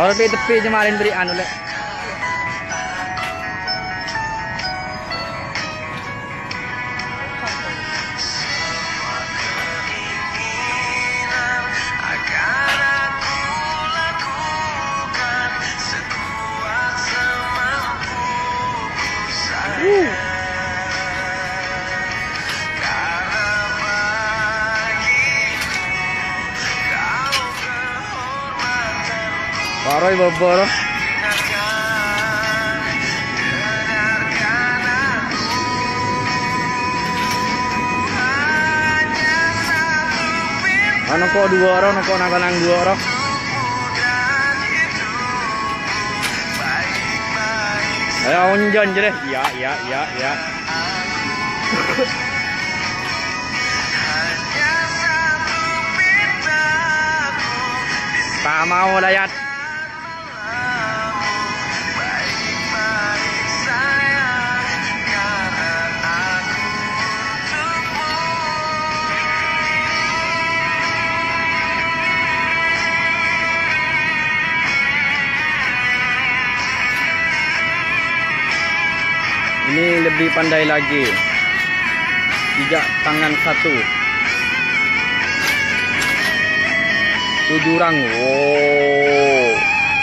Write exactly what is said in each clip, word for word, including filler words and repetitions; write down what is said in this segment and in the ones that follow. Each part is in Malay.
Kalau di tepi jemarin beri anu le. Baroy bobor. Ano ko dua orang, ano ko nang dua orang. Ayo unjon je deh. Ya, ya, ya, ya. Tak mau layat. Ini lebih pandai lagi. Pijak tangan satu. Tujuh orang. Wow.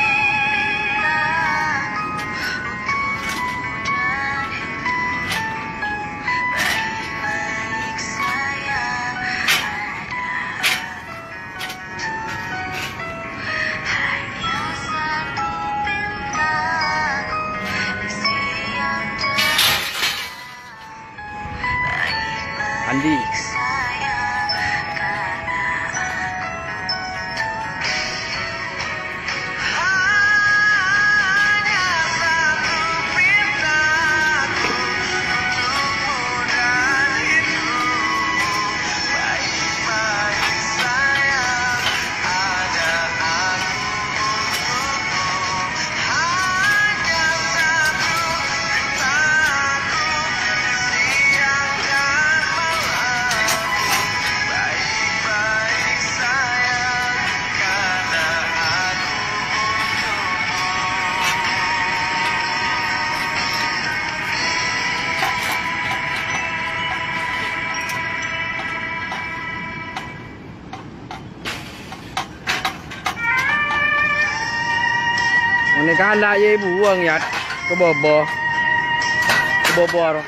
Andi. Ini kalah ye buang ya ke bobo. Ke bobo aro.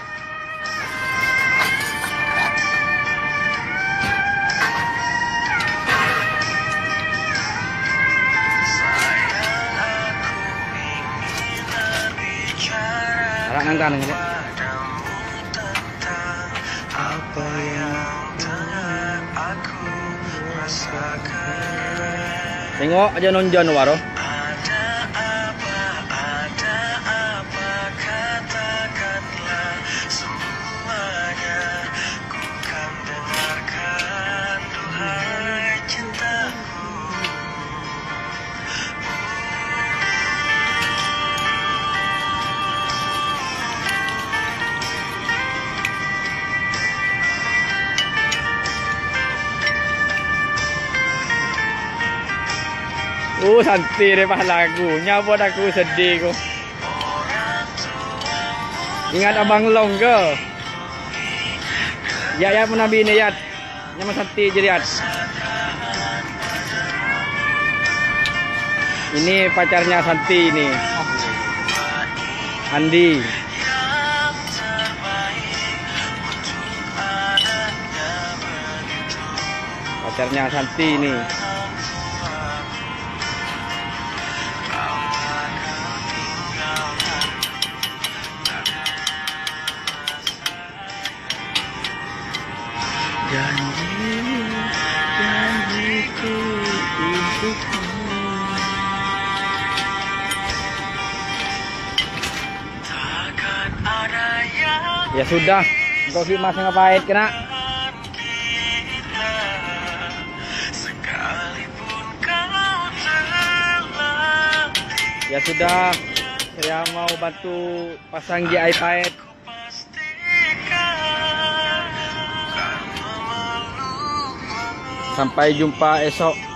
Arak nang kan ngene. Apa yang telah aku rasakan. Tengok aja nonjon waro. Oh, santai deh pas lagunya buat aku sedih kok. Ingat abang long ke? Ya ya menabi ni yat. Nyaman santai je lihat. Ini pacarnya Santi ini. Andi. Pacarnya Santi ini. Janji, janjiku untukmu. Takkan ada yang. Ya sudah, kopi mas ngapait kena. Ya sudah, saya mau bantu pasang G iPad. Sampai jumpa esok.